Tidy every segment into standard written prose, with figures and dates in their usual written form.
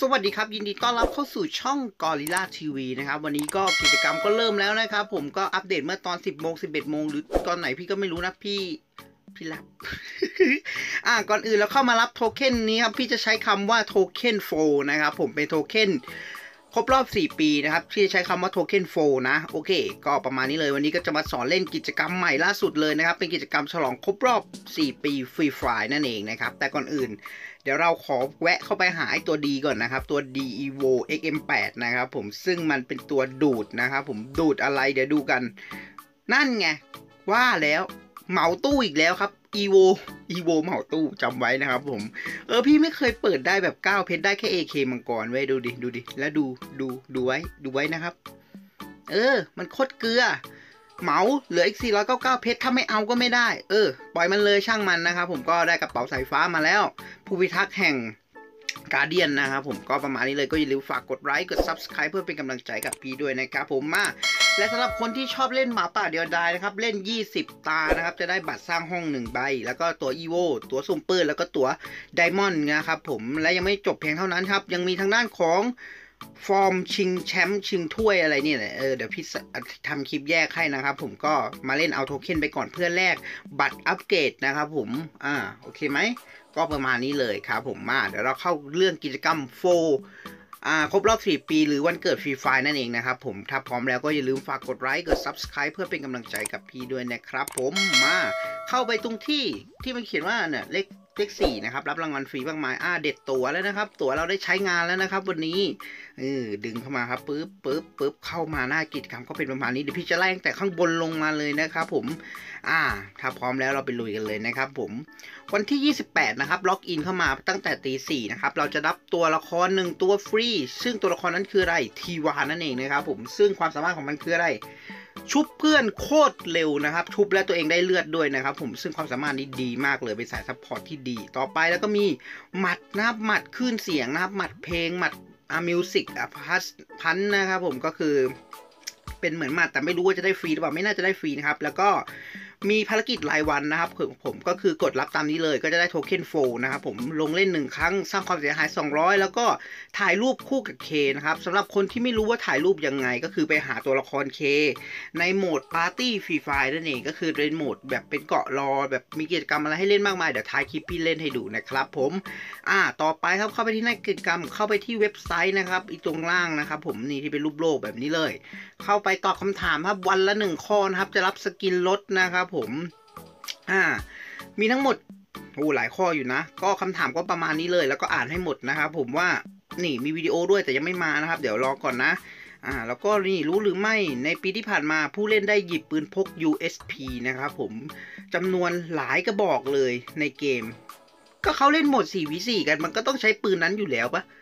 สวัสดีครับยินดีต้อนรับเข้าสู่ช่อง Gorilla TV นะครับวันนี้ก็กิจกรรมก็เริ่มแล้วนะครับผมก็อัปเดตเมื่อตอน10 โมง 11 โมงหรือตอนไหนพี่ก็ไม่รู้นะพี่รับ ก่อนอื่นเราเข้ามารับโทเค็นนี้ครับพี่จะใช้คำว่าโทเค็นโฟนะครับผมเป็นโทเค็นครบรอบ4 ปีนะครับที่ใช้คำว่าโทเค็นโฟนะโอเคก็ประมาณนี้เลยวันนี้ก็จะมาสอนเล่นกิจกรรมใหม่ล่าสุดเลยนะครับเป็นกิจกรรมฉลองครบรอบ4 ปีฟรีไฟล์นั่นเองนะครับแต่ก่อนอื่นเดี๋ยวเราขอแวะเข้าไปหาไอ้ตัวดีก่อนนะครับตัว Devo XM8 นะครับผมซึ่งมันเป็นตัวดูดนะครับผมดูดอะไรเดี๋ยวดูกันนั่นไงว่าแล้วเหมาตู้อีกแล้วครับEvo เหมาตู้จำไว้นะครับผมพี่ไม่เคยเปิดได้แบบ9 เพชรได้แค่ AK มังกรไว้ดูดิแล้วดูไว้นะครับมันโคตรเกลือเหมาเหลืออีก499เพชรถ้าไม่เอาก็ไม่ได้ปล่อยมันเลยช่างมันนะครับผมก็ได้กระเป๋าสายฟ้ามาแล้วผู้พิทักษ์แห่งการเดียนนะครับผมก็ประมาณนี้เลยก็อย่าลืมฝากกดไลค์กด Subscribe เพื่อเป็นกำลังใจกับพี่ด้วยนะครับผมมาและสำหรับคนที่ชอบเล่นหมาป่าเดียวดายนะครับเล่น20 ตานะครับจะได้บัตรสร้างห้อง1 ใบแล้วก็ตัวอีโวตัวสุ่มปืนแล้วก็ตัวไดมอนด์นะครับผมและยังไม่จบเพียงเท่านั้นครับยังมีทางด้านของฟอร์มชิงแชมป์ชิงถ้วยอะไรนี่แหละเดี๋ยวพี่ทำคลิปแยกให้นะครับผมก็มาเล่นเอาโทเค็นไปก่อนเพื่อแลกบัตรอัปเกรดนะครับผมโอเคไหมก็ประมาณนี้เลยครับผมมาเดี๋ยวเราเข้าเรื่องกิจกรรมโฟครบรอบ4 ปีหรือวันเกิดฟรีไฟล์นั่นเองนะครับผมถ้าพร้อมแล้วก็อย่าลืมฝากกดไลค์กด Subscribe เพื่อเป็นกำลังใจกับพี่ด้วยนะครับผมมาเข้าไปตรงที่มันเขียนว่าเนี่ยเลข4นะครับรับรางวัลฟรีมากมายเด็ดตั๋วแล้วนะครับตั๋วเราได้ใช้งานแล้วนะครับวันนี้ดึงเข้ามาครับปึ๊บเข้ามาหน้ากิจกรรมก็เป็นประมาณนี้เดี๋ยวพี่จะไล่ตั้งแต่ข้างบนลงมาเลยนะครับผมถ้าพร้อมแล้วเราไปลุยกันเลยนะครับผมวันที่28นะครับล็อกอินเข้ามาตั้งแต่ตี 4นะครับเราจะรับตัวละคร1 ตัวฟรีซึ่งตัวละครนั้นคืออะไรทีวานั่นเองนะครับผมซึ่งความสามารถของมันคืออะไรชุบเพื่อนโคตรเร็วนะครับชุบแล้วตัวเองได้เลือดด้วยนะครับผมซึ่งความสามารถนี้ดีมากเลยเป็นสายซัพพอร์ตที่ดีต่อไปแล้วก็มีหมัดนะครับหมัดคลื่นเสียงนะครับหมัดเพลงหมัดมิวสิกพันนะครับผมก็คือเป็นเหมือนหมัดแต่ไม่รู้ว่าจะได้ฟรีหรือเปล่าไม่น่าจะได้ฟรีนะครับแล้วก็มีภารกิจรายวันนะครับผมก็คือกดรับตามนี้เลยก็จะได้โทเค็นโฟนะครับผมลงเล่น1 ครั้งสร้างความเสียหาย200แล้วก็ถ่ายรูปคู่กับเคนะครับสำหรับคนที่ไม่รู้ว่าถ่ายรูปยังไงก็คือไปหาตัวละครเคในโหมดปาร์ตี้ฟรีไฟล์นั่นเองก็คือเป็นโหมดแบบเป็นเกาะรอแบบมีกิจกรรมอะไรให้เล่นมากมายเดี๋ยวท้ายคลิปพี่เล่นให้ดูนะครับผมต่อไปครับเข้าไปที่หน้ากิจกรรมเข้าไปที่เว็บไซต์นะครับอีกตรงล่างนะครับผมนี่ที่เป็นรูปโลกแบบนี้เลยเข้าไปตอบคำถามครับวันละ1 ข้อนะครับจะรับสกินลดนะครับผมมีทั้งหมดหลายข้ออยู่นะก็คำถามก็ประมาณนี้เลยแล้วก็อ่านให้หมดนะครับผมว่านี่มีวิดีโอด้วยแต่ยังไม่มานะครับเดี๋ยวรอก่อนนะแล้วก็นี่รู้หรือไม่ในปีที่ผ่านมาผู้เล่นได้หยิบปืนพก USP นะครับผมจำนวนหลายกระบอกเลยในเกมก็เขาเล่นโหมด 4v4 กันมันก็ต้องใช้ปืนนั้นอยู่แล้วปะ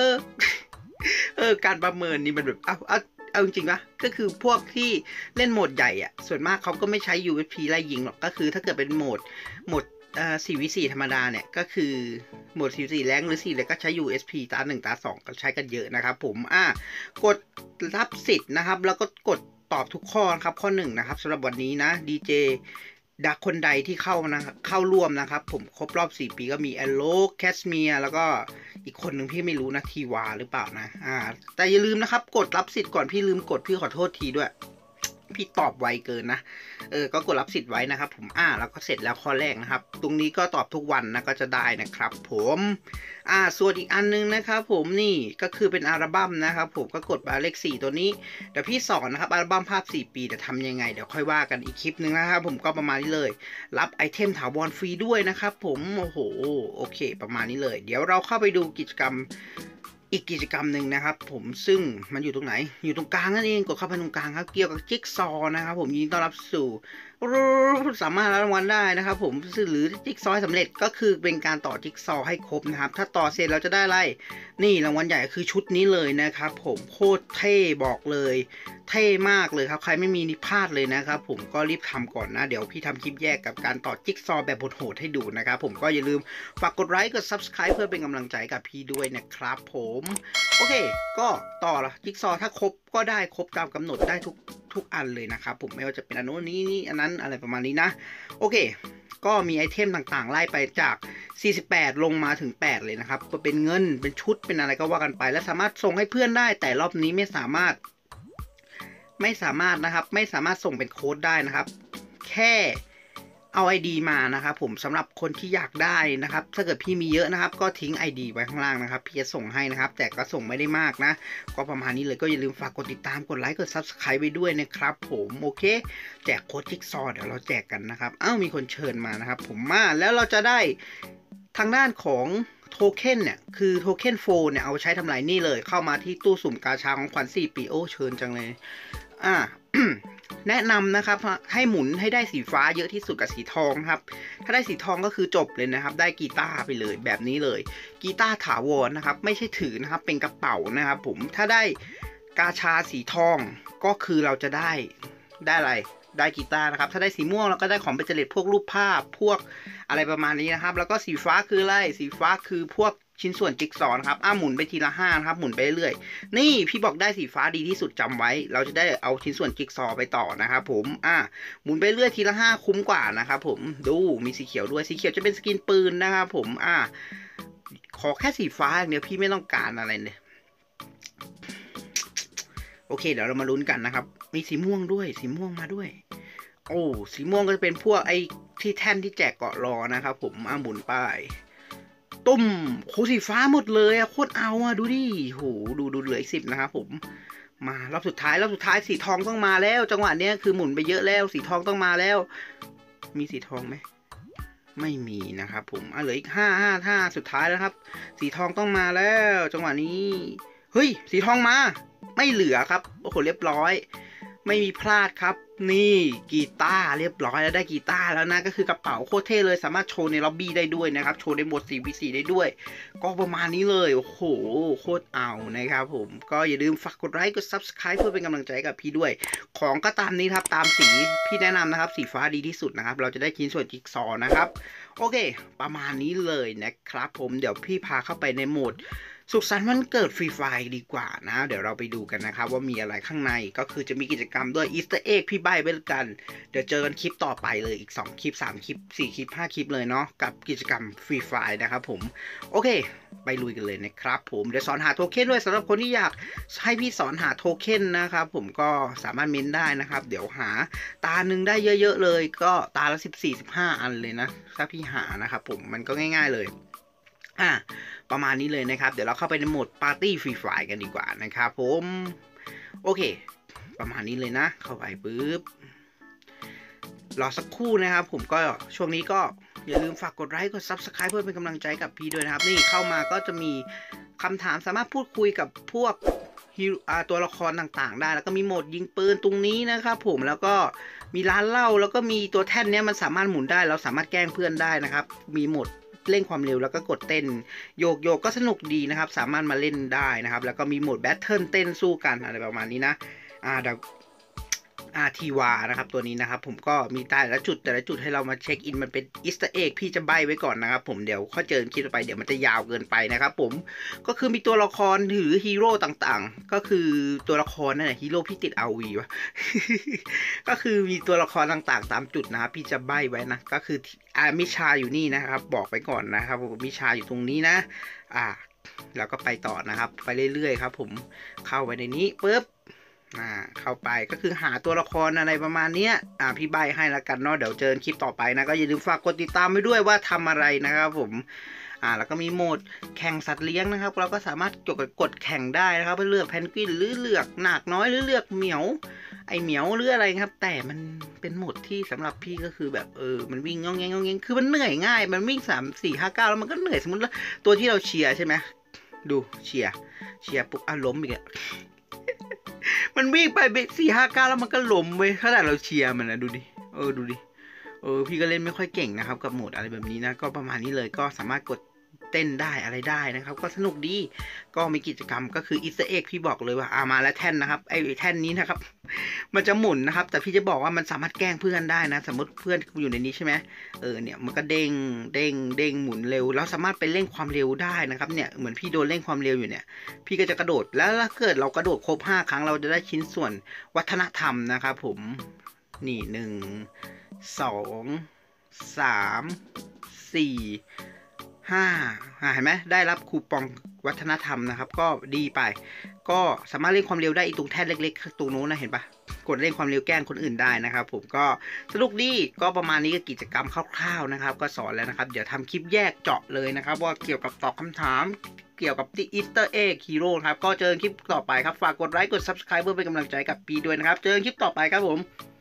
การประเมินนี่มันแบบเอาจริงๆปะก็คือพวกที่เล่นโหมดใหญ่ส่วนมากเขาก็ไม่ใช้ USP ไล่ยิงหรอกก็คือถ้าเกิดเป็นโหมด4v4 ธรรมดาเนี่ยก็คือโหมด 4v4 แรงหรือ4เลยก็ใช้ USP ตา 1 ตา 2ก็ใช้กันเยอะนะครับผมกดรับสิทธิ์นะครับแล้วก็กดตอบทุกข้อครับข้อ1นะครับสำหรับวันนี้นะ DJดักคนใดที่เข้าร่วมนะครับผมครบรอบ4 ปีก็มีแอโลแคสเมียแล้วก็อีกคนหนึ่งพี่ไม่รู้นะทีวาหรือเปล่านะแต่อย่าลืมนะครับกดรับสิทธิ์ก่อนพี่ลืมกดพี่ขอโทษทีด้วยพี่ตอบไวเกินนะก็กดรับสิทธิ์ไว้นะครับผมแล้วก็เสร็จแล้วข้อแรกนะครับตรงนี้ก็ตอบทุกวันนะก็จะได้นะครับผมส่วนอีกอันนึงนะครับผมนี่ก็คือเป็นอัลบั้มนะครับผมก็กดมาเลข4ตัวนี้เดี๋ยวพี่สอนนะครับอัลบั้มภาพ4 ปีจะทำยังไงเดี๋ยวค่อยว่ากันอีกคลิปนึงนะครับผมก็ประมาณนี้เลยรับไอเทมถาวรฟรีด้วยนะครับผมโอเคประมาณนี้เลยเดี๋ยวเราเข้าไปดูกิจกรรมอีกกิจกรรมหนึ่งนะครับผมซึ่งมันอยู่ตรงไหนอยู่ตรงกลางนั่นเองกดเข้าไปตรงกลางครับเกี่ยวกับจิ๊กซอนะครับผมยินดีต้อนรับสู่สามารถรับรางวัลได้นะครับผมหรือจิ๊กซอสำเร็จก็คือเป็นการต่อจิ๊กซอให้ครบนะครับถ้าต่อเสร็จเราจะได้อะไรนี่รางวัลใหญ่คือชุดนี้เลยนะครับผมโคตรเท่บอกเลยเท่มากเลยครับใครไม่มีนี่พลาดเลยนะครับผมก็รีบทำก่อนนะเดี๋ยวพี่ทำคลิปแยกกับการต่อจิ๊กซอแบบโหดๆให้ดูนะครับผมก็อย่าลืมฝากกดไลค์กด Subscribe เพื่อเป็นกำลังใจกับพี่ด้วยนะครับผมโอเคก็ต่อละจิ๊กซอถ้าครบก็ได้ครบตามกำหนดได้ทุกอันเลยนะครับผมไม่ว่าจะเป็นอันโน้นนี้อันนั้นอะไรประมาณนี้นะโอเคก็มีไอเทมต่างๆไล่ไปจาก48ลงมาถึง8เลยนะครับเป็นเงินเป็นชุดเป็นอะไรก็ว่ากันไปและสามารถส่งให้เพื่อนได้แต่รอบนี้ไม่สามารถนะครับไม่สามารถส่งเป็นโค้ดได้นะครับแค่เอา ID มานะครับผมสำหรับคนที่อยากได้นะครับถ้าเกิดพี่มีเยอะนะครับก็ทิ้ง ID ไว้ข้างล่างนะครับพี่จะส่งให้นะครับแต่ก็ส่งไม่ได้มากนะก็ประมาณนี้เลยก็อย่าลืมฝากกดติดตามกดไลค์กด Subscribe ไปด้วยนะครับผมโอเคแจกโค้ดจิ๊กซอว์เดี๋ยวเราแจกกันนะครับมีคนเชิญมานะครับผมมาแล้วเราจะได้ทางด้านของโทเค็นเนี่ยคือโทเค็นโฟนเนี่ยเอาใช้ทำลายนี่เลยเข้ามาที่ตู้สุ่มกาชาของขวัญ4 ปีโอเชิญจังเลยแนะนำนะครับให้หมุนให้ได้สีฟ้าเยอะที่สุดกับสีทองครับถ้าได้สีทองก็คือจบเลยนะครับได้กีตาร์ไปเลยแบบนี้เลยกีตาร์ถาวรนะครับไม่ใช่ถือนะครับเป็นกระเป๋านะครับผมถ้าได้กาชาสีทองก็คือเราจะได้อะไรได้กีตาร์นะครับถ้าได้สีม่วงเราก็ได้ของเบญจเรตพวกรูปภาพพวกอะไรประมาณนี้นะครับแล้วก็สีฟ้าคืออะไรสีฟ้าคือพวกชิ้นส่วนจิ๊กซอว์นะครับหมุนไปทีละ5นะครับหมุนไปเรื่อยๆนี่พี่บอกได้สีฟ้าดีที่สุดจำไว้เราจะได้เอาชิ้นส่วนจิ๊กซอว์ไปต่อนะครับผมหมุนไปเรื่อยทีละ5คุ้มกว่านะครับผมดูมีสีเขียวด้วยสีเขียวจะเป็นสกินปืนนะครับผมขอแค่สีฟ้าอย่างเดียวพี่ไม่ต้องการอะไรเลยโอเคเดี๋ยวเรามาลุ้นกันนะครับมีสีม่วงด้วยสีม่วงมาด้วยโอ้สีม่วงก็จะเป็นพวกไอ้ที่แท่นที่แจกเกาะรอนะครับผมหมุนไปตุ้มโคสีฟ้าหมดเลยโคตรเอาดูดิโหดูเหลืออีก10นะครับผมมารอบสุดท้ายสีทองต้องมาแล้วจังหวะนี้คือหมุนไปเยอะแล้วสีทองต้องมาแล้วมีสีทองไหมไม่มีนะครับผมเหลืออีก5สุดท้ายแล้วครับสีทองต้องมาแล้วจังหวะนี้เฮ้ยสีทองมาไม่เหลือครับโอ้โหเรียบร้อยไม่มีพลาดครับนี่กีตาร์เรียบร้อยแล้วได้กีตาร์แล้วนะก็คือกระเป๋าโคตรเท่เลยสามารถโชว์ในล็อบบี้ได้ด้วยนะครับโชว์ในโหมด 4v4 ได้ด้วยก็ประมาณนี้เลยโอ้โหโคตรเอานะครับผมก็อย่าลืมฝากกดไลค์กด Subscribe เพื่อเป็นกำลังใจกับพี่ด้วยของก็ตามนี้ครับตามสีพี่แนะนำนะครับสีฟ้าดีที่สุดนะครับเราจะได้ชิ้นส่วนจิ๊กซอว์นะครับโอเคประมาณนี้เลยนะครับผมเดี๋ยวพี่พาเข้าไปในโหมดสุขสันต์วันเกิดฟรีไฟดีกว่านะเดี๋ยวเราไปดูกันนะครับว่ามีอะไรข้างในก็คือจะมีกิจกรรมด้วยอีสเตอร์เอ็กพี่ใบไว้กันเดี๋ยวเจอกันคลิปต่อไปเลยอีก2คลิป3คลิป4คลิป5คลิปเลยเนาะกับกิจกรรมฟรีไฟนะครับผมโอเคไปลุยกันเลยนะครับผมเดี๋ยวสอนหาโทเค็นด้วยสำหรับคนที่อยากให้พี่สอนหาโทเค็นนะครับผมก็สามารถเม้นได้นะครับเดี๋ยวหาตาหนึ่งได้เยอะๆเลยก็ตาละ14-15อันเลยนะถ้าพี่หานะครับผมมันก็ง่ายๆเลยประมาณนี้เลยนะครับเดี๋ยวเราเข้าไปในโหมดปาร์ตี้ฟรีไฟกันดีกว่านะครับผมโอเคประมาณนี้เลยนะเข้าไปปุ๊บรอสักครู่นะครับผมก็ช่วงนี้ก็อย่าลืมฝากกดไลค์กด Subscribe เพื่อเป็นกำลังใจกับพี่ด้วยนะครับนี่เข้ามาก็จะมีคำถามสามารถพูดคุยกับพวกตัวละครต่างๆได้แล้วก็มีโหมดยิงปืนตรงนี้นะครับผมแล้วก็มีร้านเหล้าแล้วก็มีตัวแท่นเนี้ยมันสามารถหมุนได้เราสามารถแกล้งเพื่อนได้นะครับมีโหมดเร่งความเร็วแล้วก็กดเต้นโยกก็สนุกดีนะครับสามารถมาเล่นได้นะครับแล้วก็มีโหมดแบทเทิลเต้นสู้กันอะไรประมาณนี้นะเดี๋ยวทีวานะครับตัวนี้นะครับผมก็มีแต่ละจุดให้เรามาเช็คอินมันเป็นอีสเตอร์เอ็กพี่จะใบไว้ก่อนนะครับผมเดี๋ยวค่อยเจอคลิปต่อไปเดี๋ยวมันจะยาวเกินไปนะครับผมก็คือมีตัวละครหรือฮีโร่ต่างๆก็คือตัวละครนั่นแหละฮีโร่พี่ติดRVวะ ก็คือมีตัวละครต่างๆตามจุดนะครับพี่จะใบไว้นะก็คือมิชาอยู่นี่นะครับบอกไปก่อนนะครับผมมิชาอยู่ตรงนี้นะแล้วก็ไปต่อนะครับไปเรื่อยๆครับผมเข้าไปในนี้ปุ๊บเข้าไปก็คือหาตัวละครอะไรประมาณนี้พี่ใบให้แล้วกันเนาะเดี๋ยวเจอคลิปต่อไปนะก็อย่าลืมฝากกดติดตามไว้ด้วยว่าทำอะไรนะครับผมแล้วก็มีโหมดแข่งสัตว์เลี้ยงนะครับเราก็สามารถกดแข่งได้นะครับเพื่อเลือกแพนกวินหรือเลือกหนักน้อยหรือเลือกเหมียวไอเหมียวหรืออะไรครับแต่มันเป็นโหมดที่สำหรับพี่ก็คือแบบมันวิ่งงองแงงคือมันเหนื่อยง่ายมันวิ่ง3 4 5 9แล้วมันก็เหนื่อยสมมติว่าตัวที่เราเชียร์ใช่ไหมดูเชียร์ปุ๊บล้มอีกมันวิ่งไป4-5 9แล้วมันก็ล้มเว้ยขนาดเราเชียร์มันนะดูดิดูดิพี่ก็เล่นไม่ค่อยเก่งนะครับกับโหมดอะไรแบบนี้นะก็ประมาณนี้เลยก็สามารถกดเต้นได้อะไรได้นะครับก็สนุกดีก็มีกิจกรรมก็คืออีสเตอร์เอ็กพี่บอกเลยว่ามาแล้วแท่นนะครับไอ้แท่นนี้นะครับมันจะหมุนนะครับแต่พี่จะบอกว่ามันสามารถแกล้งเพื่อนได้นะสมมติเพื่อนอยู่ในนี้ใช่ไหมเนี่ยมันก็เด้งหมุนเร็วแล้วสามารถไปเร่งความเร็วได้นะครับเนี่ยเหมือนพี่โดนเร่งความเร็วอยู่เนี่ยพี่ก็จะกระโดดแล้วถ้าเกิดเรากระโดดครบ5 ครั้งเราจะได้ชิ้นส่วนวัฒนธรรมนะครับผมนี่1 2 3 4 5เห็นไหมได้รับคูปองวัฒนธรรมนะครับก็ดีไปก็สามารถเร่งความเร็วได้อีกตรงแท่นเล็กๆตรงโน้นนะเห็นปะกดเร่งความเร็วแกล้งคนอื่นได้นะครับผมก็สนุกดีก็ประมาณนี้ก็กิจกรรมคร่าวๆนะครับก็สอนแล้วนะครับเดี๋ยวทำคลิปแยกเจาะเลยนะครับว่าเกี่ยวกับตอบคำถามเกี่ยวกับที่อีสเตอร์เอ็กฮีโร่ครับก็เจอคลิปต่อไปครับฝากกดไลค์กด Subscribe เพื่อเป็นกำลังใจกับปีด้วยนะครับเจอคลิปต่อไปครับผม